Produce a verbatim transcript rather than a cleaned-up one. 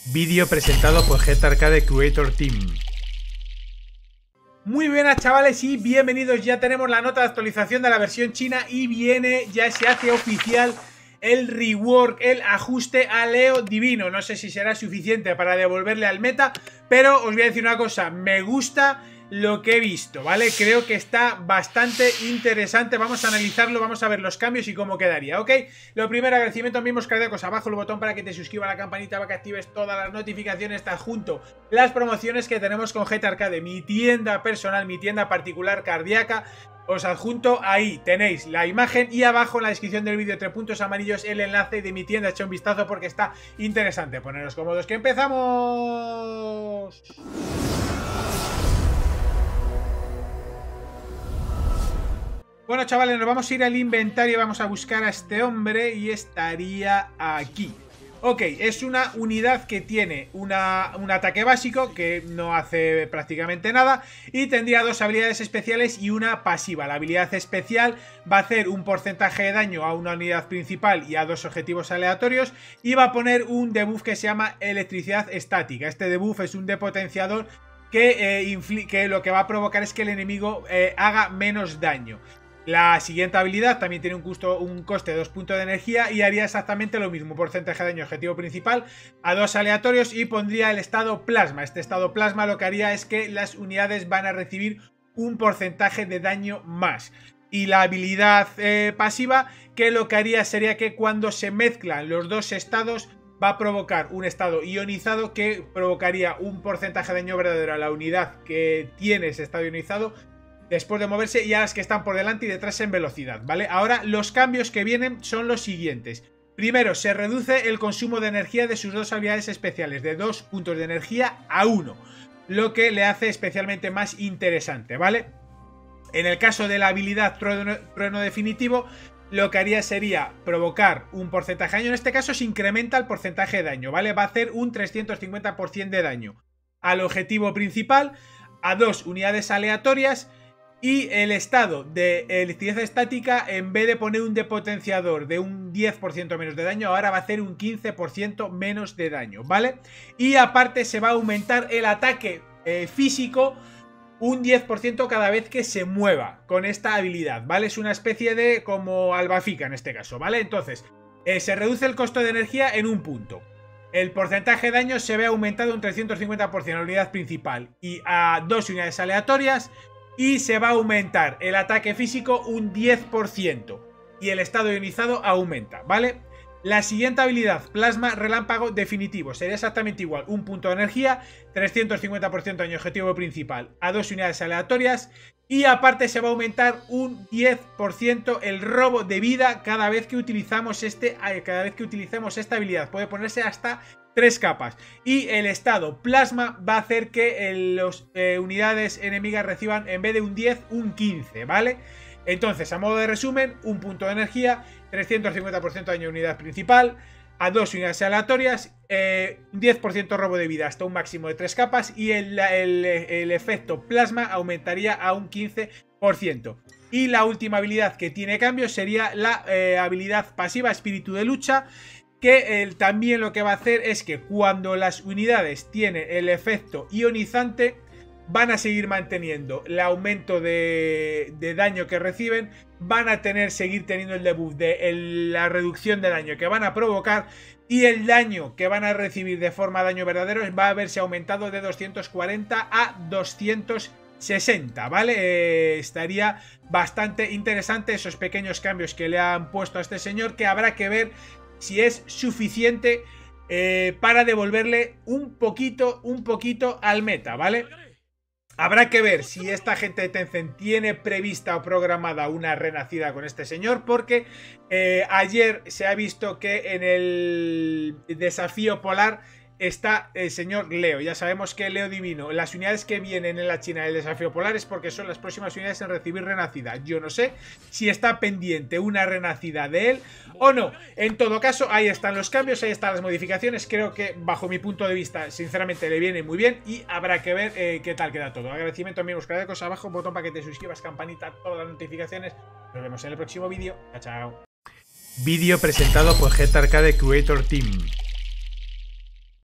Vídeo presentado por Jet Arcade Creator Team. Muy buenas chavales y bienvenidos. Ya tenemos la nota de actualización de la versión china y viene, ya se hace oficial el rework, el ajuste a Leo Divino. No sé si será suficiente para devolverle al meta, pero os voy a decir una cosa, me gusta lo que he visto, ¿vale? Creo que está bastante interesante. Vamos a analizarlo, vamos a ver los cambios y cómo quedaría, ¿ok? Lo primero, agradecimiento a mismos cardíacos. Abajo el botón para que te suscribas a la campanita, para que actives todas las notificaciones. Está junto las promociones que tenemos con Jet Arcade, mi tienda personal, mi tienda particular cardíaca. Os adjunto, ahí tenéis la imagen y abajo en la descripción del vídeo, tres puntos amarillos, el enlace de mi tienda. Echa un vistazo porque está interesante. Poneros cómodos que empezamos. Bueno chavales, nos vamos a ir al inventario, vamos a buscar a este hombre y estaría aquí. Ok, es una unidad que tiene una, un ataque básico que no hace prácticamente nada y tendría dos habilidades especiales y una pasiva. La habilidad especial va a hacer un porcentaje de daño a una unidad principal y a dos objetivos aleatorios y va a poner un debuff que se llama electricidad estática. Este debuff es un depotenciador que, eh, que lo que va a provocar es que el enemigo eh, haga menos daño. La siguiente habilidad también tiene un, costo, un coste de dos puntos de energía y haría exactamente lo mismo, porcentaje de daño objetivo principal a dos aleatorios y pondría el estado plasma. Este estado plasma lo que haría es que las unidades van a recibir un porcentaje de daño más. Y la habilidad eh, pasiva, que lo que haría sería que cuando se mezclan los dos estados va a provocar un estado ionizado que provocaría un porcentaje de daño verdadero a la unidad que tiene ese estado ionizado después de moverse y a las que están por delante y detrás en velocidad, ¿vale? Ahora los cambios que vienen son los siguientes. Primero, se reduce el consumo de energía de sus dos habilidades especiales, de dos puntos de energía a uno, lo que le hace especialmente más interesante, ¿vale? En el caso de la habilidad trueno, trueno definitivo, lo que haría sería provocar un porcentaje de daño, en este caso se incrementa el porcentaje de daño, ¿vale? Va a hacer un trescientos cincuenta por ciento de daño al objetivo principal, a dos unidades aleatorias. Y el estado de electricidad estática, en vez de poner un depotenciador de un diez por ciento menos de daño, ahora va a hacer un quince por ciento menos de daño, ¿vale? Y aparte se va a aumentar el ataque eh, físico un diez por ciento cada vez que se mueva con esta habilidad, ¿vale? Es una especie de como albafica en este caso, ¿vale? Entonces, eh, se reduce el costo de energía en un punto. El porcentaje de daño se ve aumentado un trescientos cincuenta por ciento a la unidad principal y a dos unidades aleatorias. Y se va a aumentar el ataque físico un diez por ciento. Y el estado ionizado aumenta, ¿vale? La siguiente habilidad, plasma relámpago definitivo. Sería exactamente igual. Un punto de energía, trescientos cincuenta por ciento daño objetivo principal a dos unidades aleatorias. Y aparte se va a aumentar un diez por ciento el robo de vida cada vez que utilizamos este, cada vez que utilicemos esta habilidad. Puede ponerse hasta tres capas. Y el estado plasma va a hacer que las eh, unidades enemigas reciban en vez de un diez, un quince, ¿vale? Entonces, a modo de resumen, un punto de energía, trescientos cincuenta por ciento daño a unidad principal, a dos unidades aleatorias, eh, diez por ciento robo de vida hasta un máximo de tres capas y el, el, el efecto plasma aumentaría a un quince por ciento. Y la última habilidad que tiene cambio sería la eh, habilidad pasiva espíritu de lucha, que eh, también lo que va a hacer es que cuando las unidades tienen el efecto ionizante van a seguir manteniendo el aumento de, de daño que reciben, van a tener seguir teniendo el debuff de el, la reducción de daño que van a provocar y el daño que van a recibir de forma daño verdadero va a verse aumentado de doscientos cuarenta a doscientos sesenta, ¿vale? Eh, estaría bastante interesante esos pequeños cambios que le han puesto a este señor, que habrá que ver si es suficiente eh, para devolverle un poquito, un poquito al meta, ¿vale? Habrá que ver si esta gente de Tencent tiene prevista o programada una renacida con este señor, porque eh, ayer se ha visto que en el desafío polar está el señor Leo. Ya sabemos que Leo Divino, las unidades que vienen en la China del desafío polar es porque son las próximas unidades en recibir renacida. Yo no sé si está pendiente una renacida de él o no. En todo caso, ahí están los cambios, ahí están las modificaciones. Creo que bajo mi punto de vista, sinceramente le viene muy bien y habrá que ver eh, qué tal queda todo. Agradecimiento a mis cosas abajo, botón para que te suscribas, campanita, todas las notificaciones. Nos vemos en el próximo vídeo. Chao, chao. Vídeo presentado por Jet Arcade Creator Team.